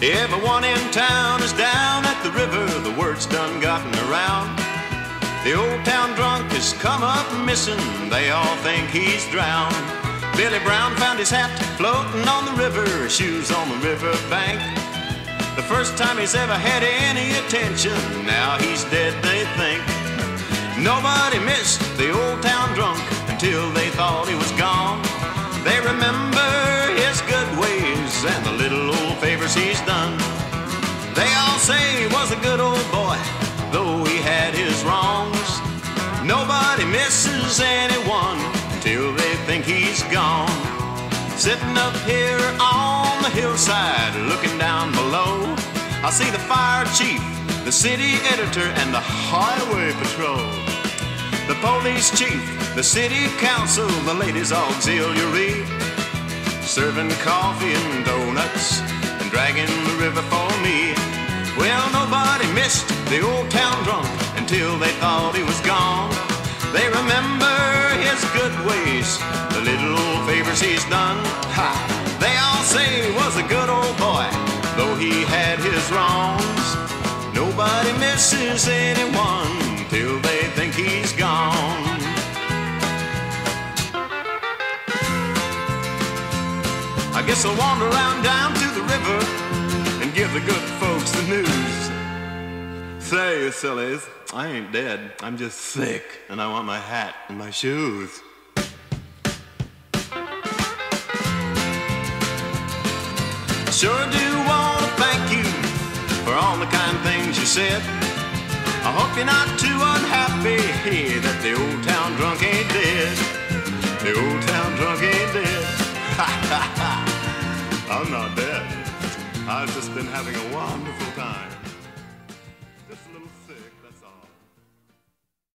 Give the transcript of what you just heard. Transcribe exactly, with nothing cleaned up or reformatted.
Everyone in town is down at the river, the word's done gotten around. The old town drunk has come up missing, they all think he's drowned. Billy Brown found his hat floating on the river, shoes on the river bank. The first time he's ever had any attention, now he's dead they think. Nobody missed the old town drunk until they thought he was gone. They remember his good ways and the little old favors he's done. They all say he was a good old boy, though he had his wrongs. Nobody misses anyone till they think he's gone. Sitting up here on the hillside, looking down below, I see the fire chief, the city editor, and the highway patrol. The police chief, the city council, the ladies' auxiliary, serving coffee and donuts and dragging the river for me. Well, nobody missed the old town drunk until they thought he was gone. They remember his good ways, the little old favors he's done. Ha! They all say he was a good old boy, though he had his wrongs. Nobody misses anyone till they think he's gone. I guess I'll wander around down to the river and give the good folks the news. Say, you sillies, I ain't dead, I'm just sick, and I want my hat and my shoes. I sure do want to thank you for all the kind things you said. I hope you're not too unhappy that the old town drunk ain't dead. The old town drunk ain't dead. Ha ha ha. I'm not dead. I've just been having a wonderful time.